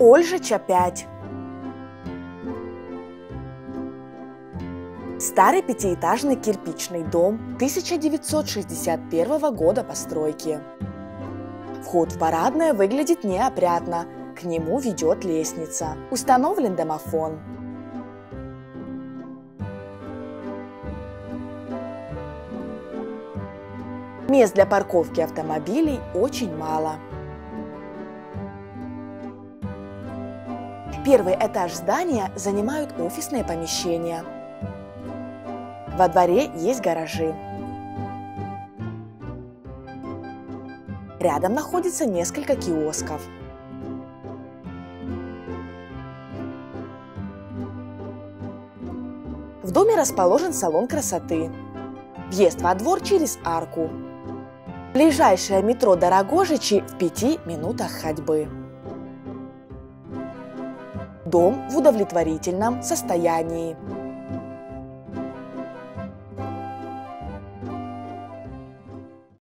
Ольжича 5. Старый пятиэтажный кирпичный дом 1961 года постройки. Вход в парадное выглядит неопрятно, к нему ведет лестница. Установлен домофон. Мест для парковки автомобилей очень мало. Первый этаж здания занимают офисные помещения. Во дворе есть гаражи. Рядом находится несколько киосков. В доме расположен салон красоты. Въезд во двор через арку. Ближайшее метро до Рогожичи в 5 минутах ходьбы. Дом в удовлетворительном состоянии.